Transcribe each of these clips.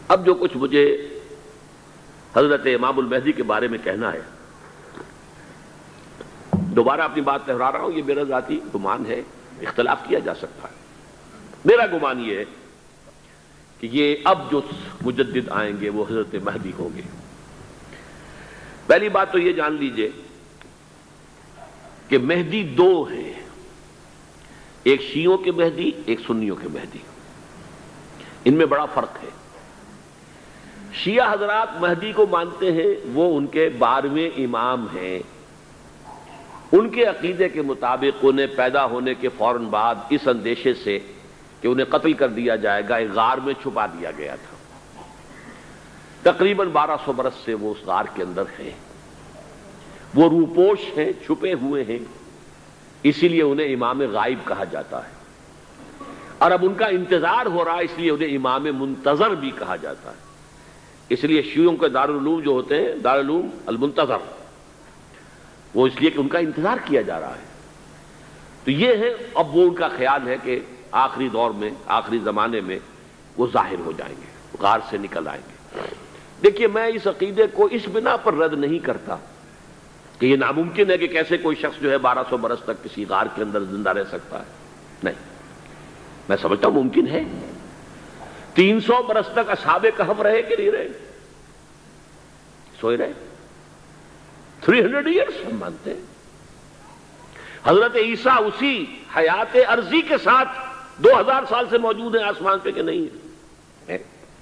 اب جو کچھ مجھے حضرت امام المہدی کے بارے میں کہنا ہے، دوبارہ اپنی بات دہرا رہا ہوں، یہ میرا ذاتی گمان ہے، اختلاف کیا جا سکتا ہے۔ میرا گمان یہ ہے کہ یہ اب جو مجدد آئیں گے وہ حضرت مہدی ہوں گے۔ پہلی بات تو یہ جان لیجئے کہ مہدی دو ہیں، ایک شیعوں کے مہدی، ایک سنیوں کے مہدی، ان میں بڑا فرق ہے۔ شیعہ حضرات مہدی کو مانتے ہیں، وہ ان کے 12ویں امام ہیں، ان کے عقیدے کے مطابق انہیں پیدا ہونے کے فوراً بعد اس اندیشے سے کہ انہیں قتل کر دیا جائے گا ایک غار میں چھپا دیا گیا تھا۔ تقریباً 1200 برس سے وہ اس غار کے اندر ہیں، وہ روپوش ہیں، چھپے ہوئے ہیں، اسی لیے انہیں امام غائب کہا جاتا ہے، اور اب ان کا انتظار ہو رہا ہے، اس لیے انہیں امام منتظر بھی کہا جاتا ہے۔ اس لیے شیعوں کے دارالعلوم جو ہوتے ہیں دارالعلوم المنتظر، وہ اس لیے کہ ان کا انتظار کیا جا رہا ہے۔ تو یہ ہے، اب وہ ان کا خیال ہے کہ آخری دور میں، آخری زمانے میں وہ ظاہر ہو جائیں گے، غار سے نکل آئیں گے۔ دیکھیے، میں اس عقیدے کو اس بنا پر رد نہیں کرتا کہ یہ ناممکن ہے کہ کیسے کوئی شخص جو ہے 1200 برس تک کسی غار کے اندر زندہ رہ سکتا ہے، نہیں، میں سمجھتا ہوں ممکن ہے۔ 300 برس تک اصحاب کہف رہے کہ نہیں رہے؟ سوئے رہے۔ 300 ایئرس ہم مانتے ہیں۔ حضرت عیسیٰ اسی حیات عرضی کے ساتھ 2000 سال سے موجود ہیں آسمان پہ کہ نہیں ہے؟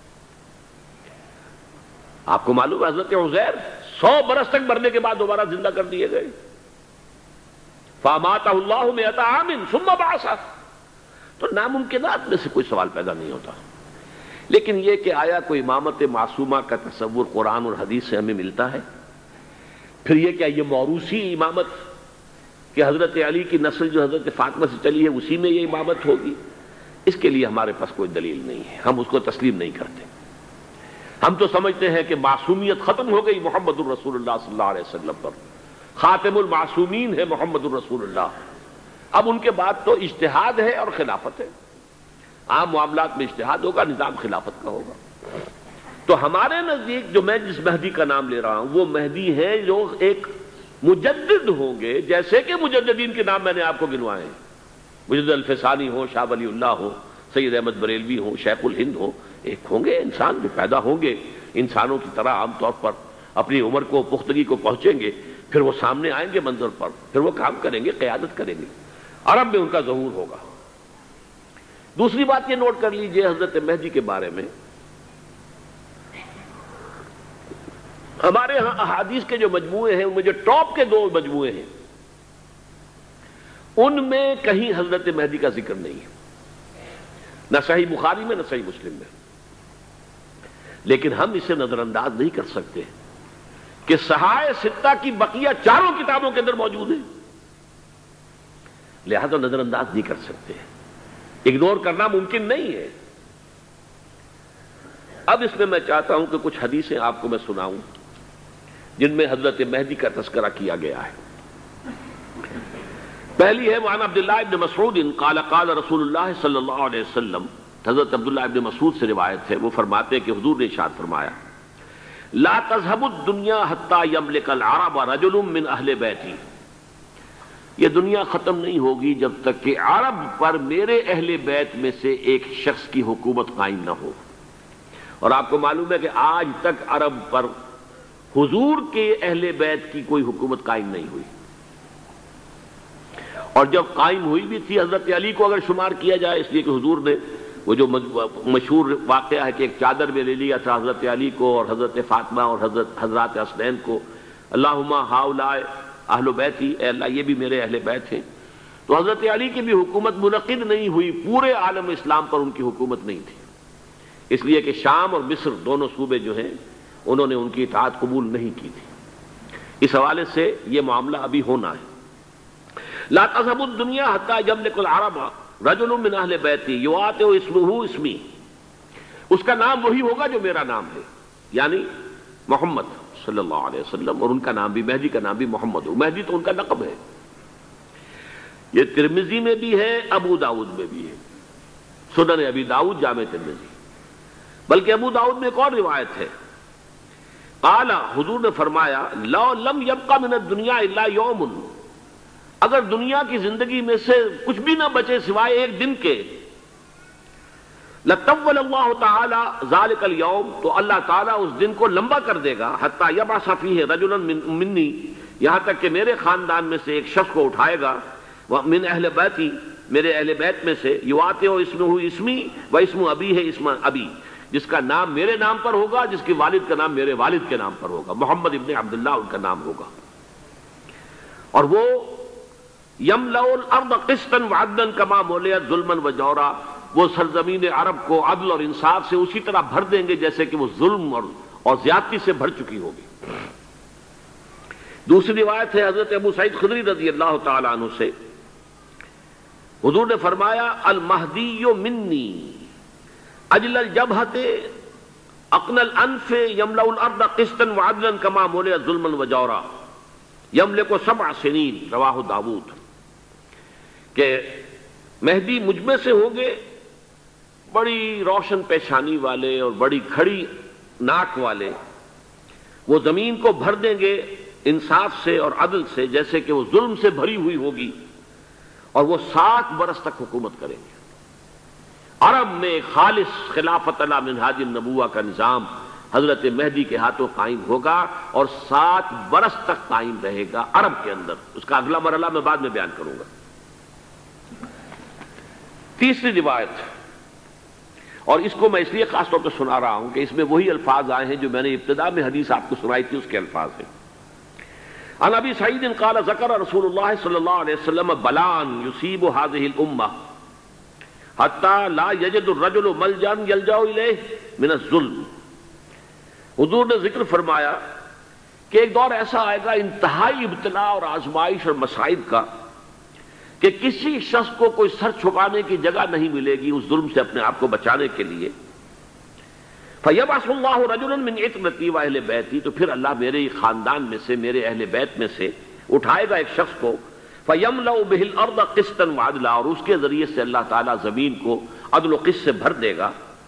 آپ کو معلوم ہے حضرت عزیر 100 برس تک مرنے کے بعد دوبارہ زندہ کر دیے گئے۔ فَأَمَاتَهُ اللَّهُ مِئَةَ عَامٍ ثُمَّ بَعَثَهُ۔ تو ناممکنات میں سے کوئی سوال پیدا نہیں ہوتا، لیکن یہ کہ آیا کوئی امامت معصومہ کا تصور قرآن اور حدیث سے ہمیں ملتا ہے؟ پھر یہ کیا یہ موروثی امامت کہ حضرت علی کی نسل جو حضرت فاطمہ سے چلی ہے اسی میں یہ امامت ہوگی؟ اس کے لیے ہمارے پاس کوئی دلیل نہیں ہے، ہم اس کو تسلیم نہیں کرتے۔ ہم تو سمجھتے ہیں کہ معصومیت ختم ہو گئی محمد الرسول اللہ صلی اللہ علیہ وسلم پر، خاتم المعصومین ہے محمد الرسول اللہ۔ اب ان کے بعد تو اجتہاد ہے اور خلافت ہے، عام معاملات میں اجتہاد ہوگا، نظام خلافت کا ہوگا۔ تو ہمارے نزدیک جو میں جس مہدی کا نام لے رہا ہوں وہ مہدی ہیں جو ایک مجدد ہوں گے، جیسے کہ مجددین کے نام میں نے آپ کو گنوائے ہیں، مجدد الفسانی ہو، شاہ ولی اللہ ہو، سید احمد بریلوی ہو، شیخ الہند ہو، ایک ہوں گے انسان جو پیدا ہوں گے انسانوں کی طرح، عام طور پر اپنی عمر کو، پختگی کو پہنچیں گے، پھر وہ سامنے آئیں گے منظر پر، پھر وہ کام کریں گے، قیادت کریں گے، عرب میں ان کا ظہور ہوگا۔ دوسری بات یہ نوٹ کر لیجئے حضرت مہدی کے بارے میں، ہمارے ہاں احادیث کے جو مجموعے ہیں ان میں جو ٹاپ کے 2 مجموعے ہیں ان میں کہیں حضرت مہدی کا ذکر نہیں ہے، نہ صحیح بخاری میں نہ صحیح مسلم میں، لیکن ہم اسے نظر انداز نہیں کر سکتے کہ صحائح ستہ کی بقیہ 4 کتابوں کے اندر موجود ہیں، لہذا نظر انداز نہیں کر سکتے، اگنور کرنا ممکن نہیں ہے۔ اب اس میں میں چاہتا ہوں کہ کچھ حدیثیں آپ کو میں سناؤں جن میں حضرت مہدی کا تذکرہ کیا گیا ہے۔ پہلی ہے وعن عبداللہ ابن مسعود قال قال رسول اللہ صلی اللہ علیہ وسلم، حضرت عبداللہ ابن مسعود سے روایت ہے، وہ فرماتے ہیں کہ حضور نے ارشاد فرمایا لا تذهب الدنيا حتى يملك العرب رجل من اہل بیتی، یہ دنیا ختم نہیں ہوگی جب تک کہ عرب پر میرے اہل بیت میں سے ایک شخص کی حکومت قائم نہ ہو۔ اور آپ کو معلوم ہے کہ آج تک عرب پر حضور کے اہل بیت کی کوئی حکومت قائم نہیں ہوئی، اور جب قائم ہوئی بھی تھی حضرت علی کو اگر شمار کیا جائے، اس لیے کہ حضور نے وہ جو مشہور واقعہ ہے کہ ایک چادر میں لے لیا تھا حضرت علی کو اور حضرت فاطمہ اور حضرات حسنین کو، اللہم ہؤلاء اہل بیتی، اے اللہ یہ بھی میرے اہل بیت ہیں، تو حضرت علی کی بھی حکومت منعقد نہیں ہوئی، پورے عالم اسلام پر ان کی حکومت نہیں تھی، اس لیے کہ شام اور مصر دونوں صوبے جو ہیں انہوں نے ان کی اطاعت قبول نہیں کی تھی۔ اس حوالے سے یہ معاملہ ابھی ہونا ہے۔ لا تذهب الدنيا حتى يملك العرب رجل من اہل بیتی یواطئ اسمہ اسمی، اس کا نام وہی ہوگا جو میرا نام ہے، یعنی محمد صلی اللہ علیہ وسلم، اور ان کا نام بھی، مہدی کا نام بھی محمد ہو، مہدی تو ان کا لقب ہے۔ یہ ترمذی میں بھی ہے، ابو داؤد میں بھی ہے، سنن ابی داؤد، جامع ترمذی۔ بلکہ ابو داؤد میں ایک اور روایت ہے، قال، حضور نے فرمایا، لو لم یبقى من الدنیا الا یوم، اگر دنیا کی زندگی میں سے کچھ بھی نہ بچے سوائے ایک دن کے، لطول اللہ تعالی ذلک الیوم، تو اللہ تعالیٰ اس دن کو لمبا کر دے گا، حتی یبعث فیہ رجلا منی، یہاں تک کہ میرے خاندان میں سے ایک شخص کو اٹھائے گا، من اہل بیتی، میرے اہل بیت میں سے، یواطئ اسمہ اسمی و اسم ابی ہے اسم ابی، جس کا نام میرے نام پر ہوگا، جس کے والد کا نام میرے والد کے نام پر ہوگا، محمد ابن عبداللہ ان کا نام ہوگا، اور وہ یملأ الارض قسطا وعدلا کما ملئت ظلما وجورا، وہ سرزمین عرب کو عدل اور انصاف سے اسی طرح بھر دیں گے جیسے کہ وہ ظلم اور زیادتی سے بھر چکی ہوگی۔ دوسری روایت ہے حضرت ابو سعید خدری رضی اللہ تعالی عنہ سے، حضور نے فرمایا، المہدی منی اجل الجبہۃ اقن الانف یملأ الارض قسطا وعدلا کما ملئت ظلما وجورا یملک 7 سنین، رواہ داود، کہ مہدی مجھ میں سے ہوں گے بڑی روشن پیشانی والے اور بڑی کھڑی ناک والے، وہ زمین کو بھر دیں گے انصاف سے اور عدل سے جیسے کہ وہ ظلم سے بھری ہوئی ہوگی، اور وہ 7 برس تک حکومت کریں گے۔ عرب میں خالص خلافت علی منہاج النبوہ کا نظام حضرت مہدی کے ہاتھوں قائم ہوگا اور 7 برس تک قائم رہے گا عرب کے اندر، اس کا اگلا مرحلہ میں بعد میں بیان کروں گا۔ تیسری روایت، اور اس کو میں اس لیے خاص طور پہ سنا رہا ہوں کہ اس میں وہی الفاظ آئے ہیں جو میں نے ابتدا میں حدیث آپ کو سنائی تھی، اس کے الفاظ ہیں۔ عن ابی سعید قال ذکر رسول اللہ صلی اللہ علیہ وسلم بلان یصیب هذه الامہ حتی لا یجد الرجل ملجا یلجا الیہ من الظلم، حضور نے ذکر فرمایا کہ ایک دور ایسا آئے گا انتہائی ابتلا اور آزمائش اور مصائب کا کہ کسی شخص کو کوئی سر چھپانے کی جگہ نہیں ملے گی اس ظلم سے اپنے آپ کو بچانے کے لیے۔ فَيَبْعَثُ اللَّهُ رَجُلًا مِّنْ عِتْرَتِي وَأَهْلِ بَيْتِي، تو پھر اللہ میرے خاندان میں سے، میرے اہل بیت میں سے اٹھائے گا ایک شخص کو، فَيَمْلَأُ بِهِ الْأَرْضَ قِسْطًا وَعَدْلًا، اور اس کے ذریعے سے اللہ تعالیٰ زمین کو عدل و قسط سے بھر دے گا۔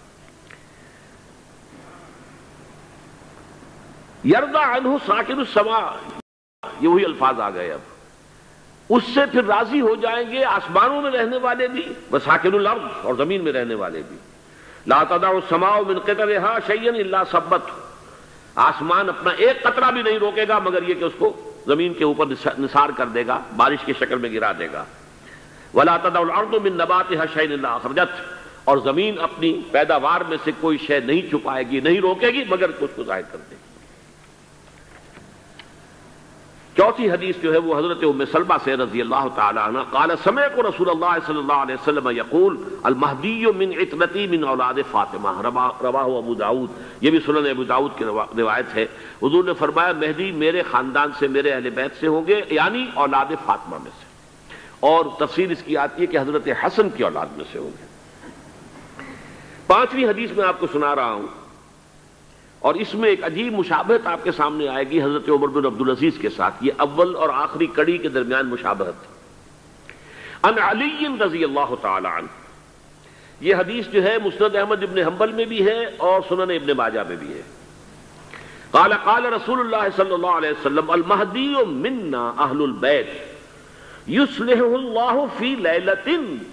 يَرْضَى عَنْهُ سَاكِنُ السَّمَاءِ، یہ وہی الفاظ آ گئے، اب اس سے پھر راضی ہو جائیں گے آسمانوں میں رہنے والے بھی، وساکن الارض، اور زمین میں رہنے والے بھی۔ لا تدع السماء من قطرها شيئا الا ثبته، آسمان اپنا ایک قطرہ بھی نہیں روکے گا مگر یہ کہ اس کو زمین کے اوپر نثار کر دے گا، بارش کی شکل میں گرا دے گا۔ ولا تدع الارض من نباتها شيئا الا اخرجته، اور زمین اپنی پیداوار میں سے کوئی شے نہیں چھپائے گی، نہیں روکے گی مگر اس کو ظاہر کر دے گی۔ چوتھی حدیث جو ہے وہ حضرت ام سلمہ سے رضی اللہ تعالی عنہ، قال سمعت رسول اللہ صلی اللہ علیہ وسلم یقول المہدی من عترتی من اولاد فاطمہ، رواہ ابو داؤد، یہ بھی سنن ابو داؤد کی روایت ہے۔ حضور نے فرمایا مہدی میرے خاندان سے، میرے اہل بیت سے ہوں گے، یعنی اولاد فاطمہ میں سے، اور تفسیر اس کی آتی ہے کہ حضرت حسن کی اولاد میں سے ہوں گے۔ 5ویں حدیث میں آپ کو سنا رہا ہوں، اور اس میں ایک عجیب مشابہت آپ کے سامنے آئے گی حضرت عمر بن عبدالعزیز کے ساتھ، یہ اول اور آخری کڑی کے درمیان مشابہت۔ عن علی رضی اللہ تعالی عنہ، یہ حدیث جو ہے مسند احمد ابن حنبل میں بھی ہے اور سنن ابن ماجہ میں بھی ہے۔ قال قال رسول اللہ صلی اللہ علیہ وسلم المہدی منا اہل البیت یصلح اللہ فی لیلۃ،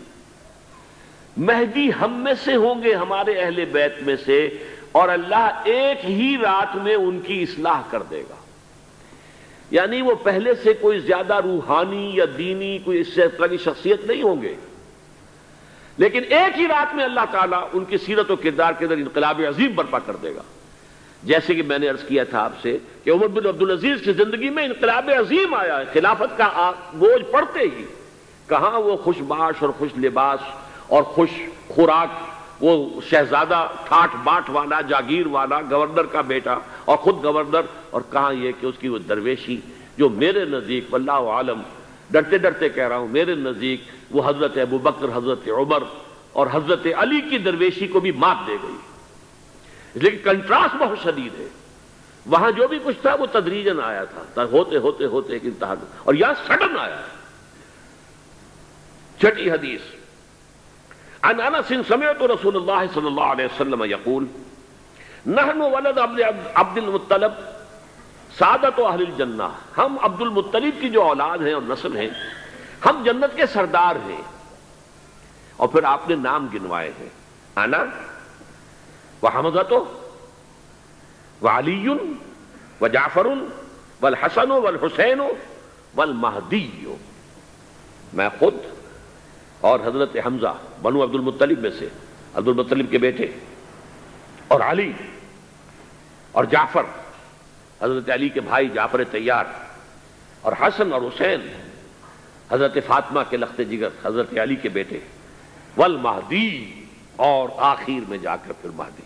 مہدی ہم میں سے ہوں گے، ہمارے اہل بیت میں سے، اور اللہ ایک ہی رات میں ان کی اصلاح کر دے گا، یعنی وہ پہلے سے کوئی زیادہ روحانی یا دینی کوئی اس سے طرح کی شخصیت نہیں ہوں گے، لیکن ایک ہی رات میں اللہ تعالیٰ ان کی سیرت و کردار کے اندر انقلاب عظیم برپا کر دے گا۔ جیسے کہ میں نے عرض کیا تھا آپ سے کہ عمر بن عبدالعزیز کی زندگی میں انقلاب عظیم آیا ہے، خلافت کا بوجھ پڑتے ہی کہاں وہ خوش باش اور خوش لباس اور خوش خوراک، وہ شہزادہ ٹھاٹ باٹ والا، جاگیر والا، گورنر کا بیٹا اور خود گورنر، اور کہاں یہ کہ اس کی وہ درویشی جو میرے نزدیک واللہ عالم، ڈرتے ڈرتے کہہ رہا ہوں، میرے نزدیک وہ حضرت ابو بکر، حضرت عمر اور حضرت علی کی درویشی کو بھی مات دے گئی، لیکن کنٹراسٹ بہت شدید ہے۔ وہاں جو بھی کچھ تھا وہ تدریجاً آیا تھا، ہوتے ہوتے ہوتے ایک انتہا، اور یہاں سڈن آیا۔ 6ٹھی حدیث، عن انس سمعت رسول اللہ صلی اللہ علیہ وسلم یقول نحن ولد عبد المطلب سعادت و اہل الجنہ، ہم عبد المطلب کی جو اولاد ہیں اور نسل ہیں، ہم جنت کے سردار ہیں. اور پھر آپ نے نام گنوائے ہیں، انا وحمزۃ وعلی وجعفر والحسن والحسین والمہدی، میں خود اور حضرت حمزہ بنو عبد المطلب میں سے، عبد المطلب کے بیٹے، اور علی اور جعفر حضرت علی کے بھائی جعفر طیار، اور حسن اور حسین حضرت فاطمہ کے لخت جگر حضرت علی کے بیٹے، والمہدی، اور آخر میں جا کر پھر مہدی.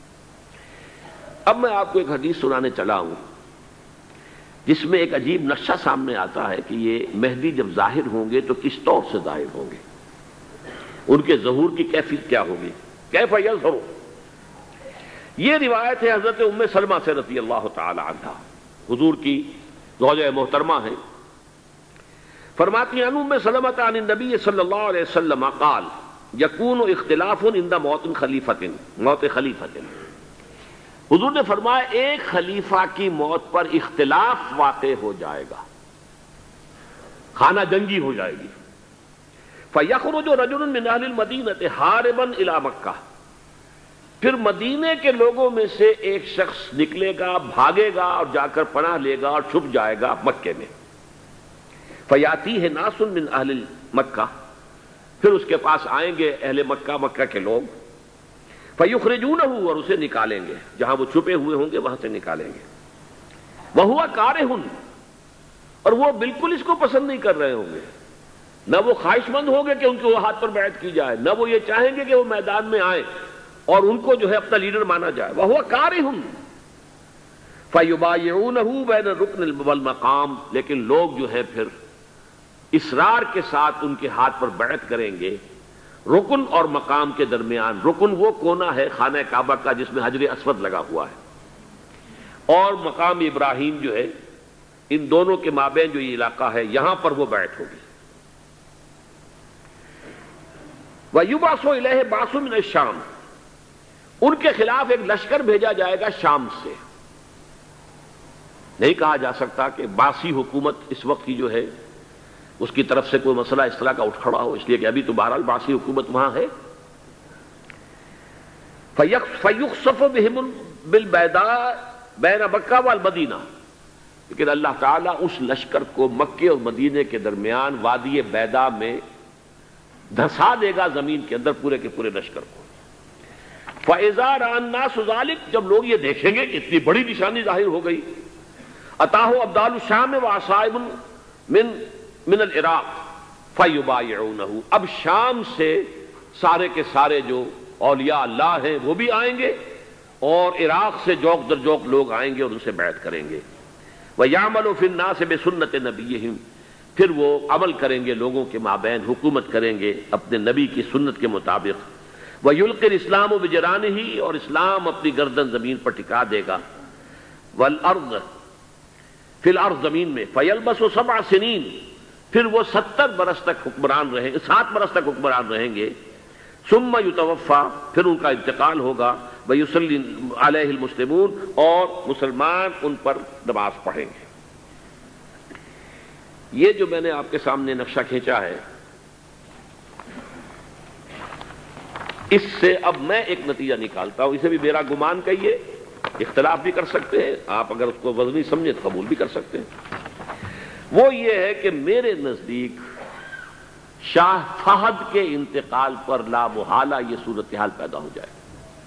اب میں آپ کو ایک حدیث سنانے چلا ہوں جس میں ایک عجیب نقشہ سامنے آتا ہے کہ یہ مہدی جب ظاہر ہوں گے تو کس طور سے ظاہر ہوں گے، ان کے ظہور کی کیفیت کیا ہوگی، کیف یظہر. یہ روایت ہے حضرت ام سلمہ سے رضی اللہ تعالی عنہا، حضور کی زوجہ محترمہ ہیں. فرماتی ہیں ام سلمہ عن النبی صلی اللہ علیہ وسلم قال یکون اختلاف عند موت خلیفۃ. حضور نے فرمایا ایک خلیفہ کی موت پر اختلاف واقع ہو جائے گا، خانہ جنگی ہو جائے گی. فیخرج رجل من اہل المدینہ ہاربا الی مکہ، پھر مدینے کے لوگوں میں سے ایک شخص نکلے گا، بھاگے گا اور جا کر پناہ لے گا اور چھپ جائے گا مکے میں. فیاتیہ ناس من اہل مکہ، پھر اس کے پاس آئیں گے اہل مکہ، مکہ کے لوگ. فیخرجونہ، اور اسے نکالیں گے، جہاں وہ چھپے ہوئے ہوں گے وہاں سے نکالیں گے. وہو کارہ، اور وہ بالکل اس کو پسند نہیں کر رہے ہوں گے، نہ وہ خواہش مند ہوں گے کہ ان کے وہ ہاتھ پر بیعت کی جائے، نہ وہ یہ چاہیں گے کہ وہ میدان میں آئیں اور ان کو جو ہے اپنا لیڈر مانا جائے. وہو کارہ فیبایعونہ بین الرکن والمقام، لیکن لوگ جو ہے پھر اصرار کے ساتھ ان کے ہاتھ پر بیعت کریں گے رکن اور مقام کے درمیان. رکن وہ کونا ہے خانہ کعبہ کا جس میں حجر اسود لگا ہوا ہے، اور مقام ابراہیم جو ہے، ان دونوں کے مابین جو یہ علاقہ ہے یہاں پر وہ بیعت ہوگی. وَيُبْعَثُ إِلَيْهِ بَعْثٌ مِنَ الشَّامِ، ان کے خلاف ایک لشکر بھیجا جائے گا شام سے. نہیں کہا جا سکتا کہ باسی حکومت اس وقت کی جو ہے اس کی طرف سے کوئی مسئلہ اس طرح کا اٹھ کھڑا ہو، اس لیے کہ ابھی تو بہرحال باسی حکومت وہاں ہے. فَيُخْسَفُ بِهِمُ بِالْبَيْضَاءِ بَيْنَ مَكَّةَ وَالْمَدِينَةِ، لیکن اللہ تعالیٰ اس لشکر کو مکے اور مدینے کے درمیان وادی بیضاء میں دھسا دے گا زمین کے اندر پورے کے پورے لشکر کو. فَإِذَا رَأَى النَّاسُ ذَلِكَ، جب لوگ یہ دیکھیں گے کہ اتنی بڑی نشانی ظاہر ہو گئی، أَتَاهُ أَبْدَالُ الشَّامِ وَعَصَائِبٌ من العراق فیبایعونہ، اب شام سے سارے کے سارے جو اولیاء اللہ ہیں وہ بھی آئیں گے، اور عراق سے جوق در جوق لوگ آئیں گے اور ان سے بیعت کریں گے. وَيَعْمَلُ فِي النَّاسِ بِسُنَّةِ نَبِيِّهِمْ، پھر وہ عمل کریں گے لوگوں کے مابین، حکومت کریں گے اپنے نبی کی سنت کے مطابق. وَيُلْقِي الْإِسْلَامُ بِجَرَانِهِ، اور اسلام اپنی گردن زمین پر ٹکا دے گا. وَالْأَرْض فِي الْأَرْض، زمین میں. فَيَلْبَسُ 7 سنین، پھر وہ 7 برس تک حکمران رہیں گے، 7 برس تک حکمران رہیں گے. ثم یتوفا، پھر ان کا انتقال ہوگا. ویصلی علیہ المسلمون، اور مسلمان ان پر نماز پڑھیں گے. یہ جو میں نے آپ کے سامنے نقشہ کھینچا ہے، اس سے اب میں ایک نتیجہ نکالتا ہوں. اسے بھی میرا گمان کہیے، اختلاف بھی کر سکتے ہیں آپ، اگر اس کو وزنی سمجھے تو قبول بھی کر سکتے ہیں. وہ یہ ہے کہ میرے نزدیک شاہ فہد کے انتقال پر لا محالہ یہ صورتحال پیدا ہو جائے.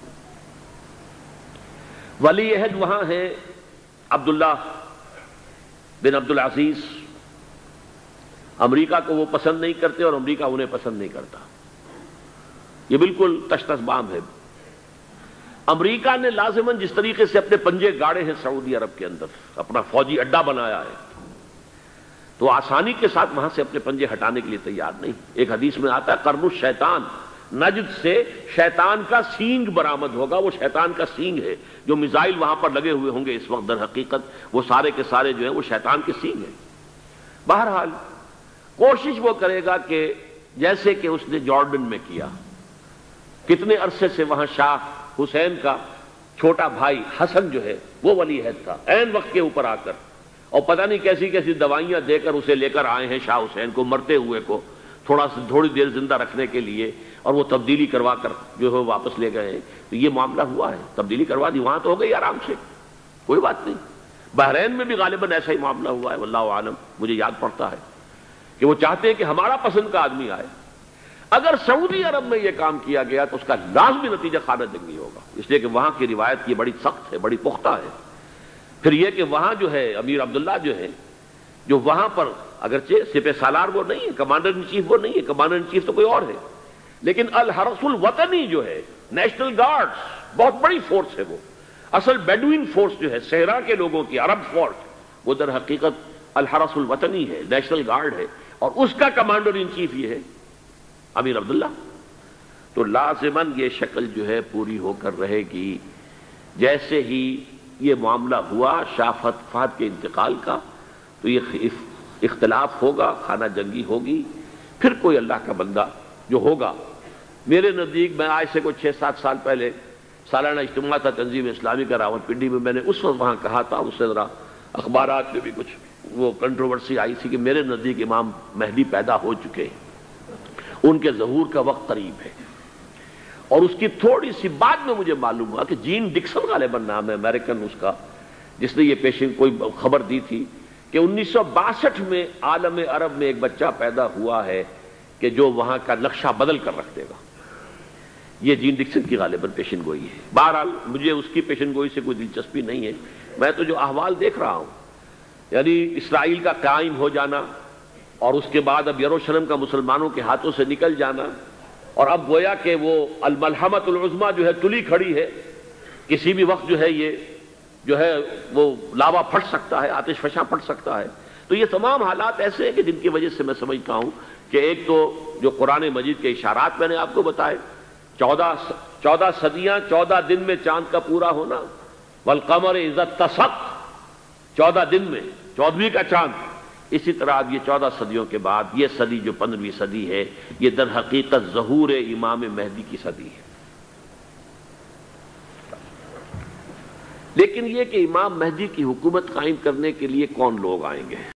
ولی عہد وہاں ہیں عبداللہ بن عبدالعزیز. امریکہ کو وہ پسند نہیں کرتے اور امریکہ انہیں پسند نہیں کرتا. یہ بالکل تش تش بام ہے. امریکہ نے لازماً جس طریقے سے اپنے پنجے گاڑے ہیں سعودی عرب کے اندر، اپنا فوجی اڈا بنایا ہے، تو آسانی کے ساتھ وہاں سے اپنے پنجے ہٹانے کے لیے تیار نہیں. ایک حدیث میں آتا ہے قرن الشیطان، نجد سے شیطان کا سینگ برآمد ہوگا. وہ شیطان کا سینگ ہے. جو میزائل وہاں پر لگے ہوئے ہوں گے اس وقت در حقیقت وہ سارے کے سارے جو ہیں وہ شیطان کے سینگ ہیں. بہرحال کوشش وہ کرے گا کہ جیسے کہ اس نے جارڈن میں کیا، کتنے عرصے سے وہاں شاہ حسین کا چھوٹا بھائی حسن جو ہے وہ ولی عہد تھا، عین وقت کے اوپر آ کر، اور پتہ نہیں کیسی کیسی دوائیاں دے کر اسے لے کر آئے ہیں شاہ حسین کو، مرتے ہوئے کو تھوڑی دیر زندہ رکھنے کے لیے، اور وہ تبدیلی کروا کر جو ہے واپس لے گئے ہیں۔ تو یہ معاملہ ہوا ہے، تبدیلی کروا دی، وہاں تو ہو گئی آرام سے، کوئی بات نہیں۔ بحرین میں بھی غالباً ایسا ہی معاملہ ہوا ہے، واللہ عالم، مجھے یاد پڑتا ہے کہ وہ چاہتے ہیں کہ ہمارا پسند کا آدمی آئے۔ اگر سعودی عرب میں یہ کام کیا گیا تو اس کا لازمی نتیجہ خانہ جنگی ہوگا، اس لیے کہ وہاں کی روایت یہ بڑی سخت ہے، بڑی پختہ ہے۔ پھر یہ کہ وہاں جو ہے امیر عبداللہ جو ہے، جو وہاں پر اگرچہ سپہ سالار وہ نہیں ہے، کمانڈر ان چیف وہ نہیں ہے، کمانڈر ان چیف تو کوئی اور ہے، لیکن الحرس الوطنی جو ہے، نیشنل گارڈز، بہت بڑی فورس ہے وہ، اصل بیڈوین فورس جو ہے صحرا کے لوگوں کی، عرب فورس، وہ در حقیقت الحرس الوطنی ہے، نیشنل گارڈ ہے، اور اس کا کمانڈر ان چیف یہ ہے امیر عبداللہ۔ تو لازماً یہ شکل جو ہے پوری ہو کر رہے گی۔ جیسے ہی یہ معاملہ ہوا شاہ فہد کے انتقال کا، تو یہ اختلاف ہوگا، خانہ جنگی ہوگی، پھر کوئی اللہ کا بندہ جو ہوگا۔ میرے نزدیک، میں آج سے کوئی 6-7 سال پہلے سالانہ اجتماع تھا تنظیم اسلامی کا راولپنڈی میں، میں نے اس وقت وہاں کہا تھا، اس سے ذرا اخبارات میں بھی کچھ وہ کنٹروورسی آئی تھی کہ میرے نزدیک امام مہدی پیدا ہو چکے ہیں، ان کے ظہور کا وقت قریب ہے۔ اور اس کی تھوڑی سی بعد میں مجھے معلوم ہوا کہ جین ڈکسن غالباً نام ہے امریکن اس کا، جس نے یہ پیشن کوئی خبر دی تھی کہ 1962 میں عالم عرب میں ایک بچہ پیدا ہوا ہے کہ جو وہاں کا نقشہ بدل کر رکھ دے گا۔ یہ جین ڈکسن کی غالباً پیشن گوئی ہے۔ بہرحال مجھے اس کی پیشن گوئی سے کوئی دلچسپی نہیں ہے، میں تو جو احوال دیکھ رہا ہوں، یعنی اسرائیل کا قائم ہو جانا، اور اس کے بعد اب یروشلم کا مسلمانوں کے ہاتھوں سے نکل جانا، اور اب گویا کہ وہ الملحمۃ العظمیٰ جو ہے تلی کھڑی ہے، کسی بھی وقت جو ہے یہ جو ہے وہ لاوا پھٹ سکتا ہے، آتش فشاں پھٹ سکتا ہے۔ تو یہ تمام حالات ایسے ہیں کہ جن کی وجہ سے میں سمجھتا ہوں کہ ایک تو جو قرآن مجید کے اشارات میں نے آپ کو بتائے، 14 صدیاں 14 دن میں چاند کا پورا ہونا، والقمر اذا اتسق، 14 دن میں 14ویں کا چاند۔ اسی طرح اب یہ 14 صدیوں کے بعد یہ صدی جو 15ویں صدی ہے، یہ در حقیقت ظہور امام مہدی کی صدی ہے۔ لیکن یہ کہ امام مہدی کی حکومت قائم کرنے کے لیے کون لوگ آئیں گے؟